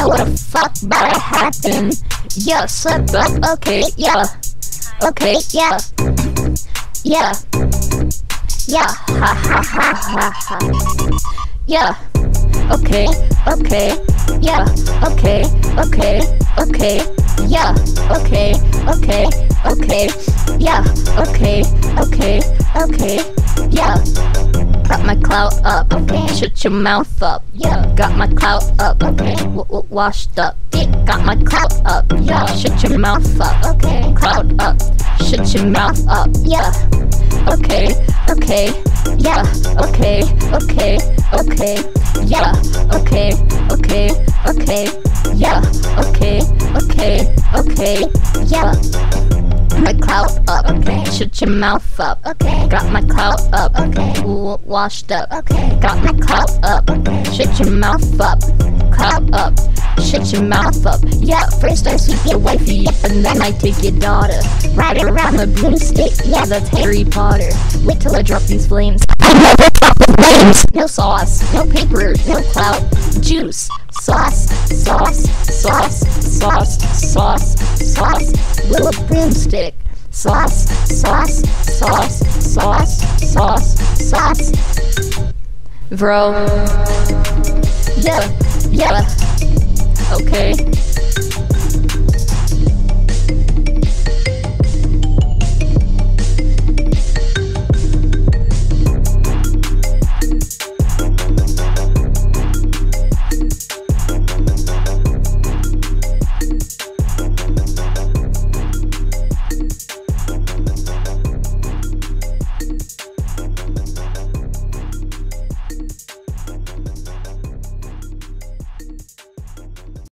know what the fuck about to happen. Yeah, slip up, okay, yeah. Okay, yeah. Yeah. Yeah, ha ha ha ha ha. Yeah. Okay, okay. Yeah, okay, okay, okay. Yeah, okay, okay, okay. Yeah, okay, okay, okay. Yeah. Got my clout up, okay. Shut your mouth up, yeah. Got my clout up, okay. Washed up, yeah. Got my clout up, yeah. Shut your mouth up, okay. Clout up, shut your mouth up, yeah. Okay, okay, yeah. Okay, okay, okay, yeah. Okay, okay, okay, yeah. Okay, okay, okay, yeah. My clout up, okay. Shut your mouth up, okay. Got my clout up, okay. Washed up, okay. Got my clout up, okay. Shut your mouth up, clout up. Shut your mouth up, yeah. First I sweep your wifey up, and then I take your daughter. Ride around the broomstick, yeah, that's Harry Potter. Wait till I drop these flames. I never drop the flames. No sauce, no paper, no clout. Juice, sauce, sauce, sauce, sauce, sauce, sauce. Little broomstick. Sauce, sauce, sauce, sauce, sauce, sauce. Bro. Yeah, yeah. Okay.